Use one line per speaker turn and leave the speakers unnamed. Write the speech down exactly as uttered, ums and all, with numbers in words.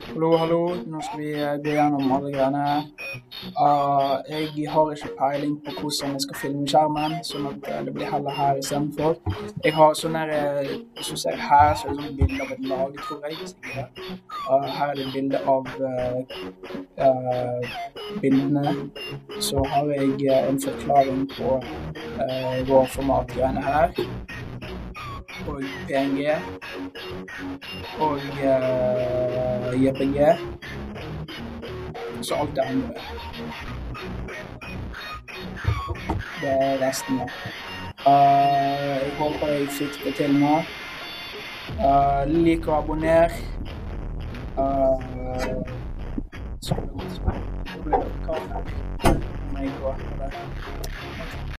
Hallo, hallo. Nå skal vi eh, gå gjennom alle greiene her. Uh, jeg har ikke peiling på hvordan jeg skal filme skjermen, sånn at eh, det blir heller her i stedet for. Jeg har sånn her, eh, hvis du ser her, så er det sånn bilde av et lag, tror jeg, hvis ikke det. Uh, her er det et bilde av uh, uh, bildene. Så har jeg eh, en forklaring på uh, vår formatgreiene her. Og P N G. Og uh, J P G. Så alt det andre. Det er resten, ja. Uh, jeg håper jeg fikk det til nå. Uh, lik og abonner. Uh, så det går. Så blir det kaffe. Nå må jeg gå.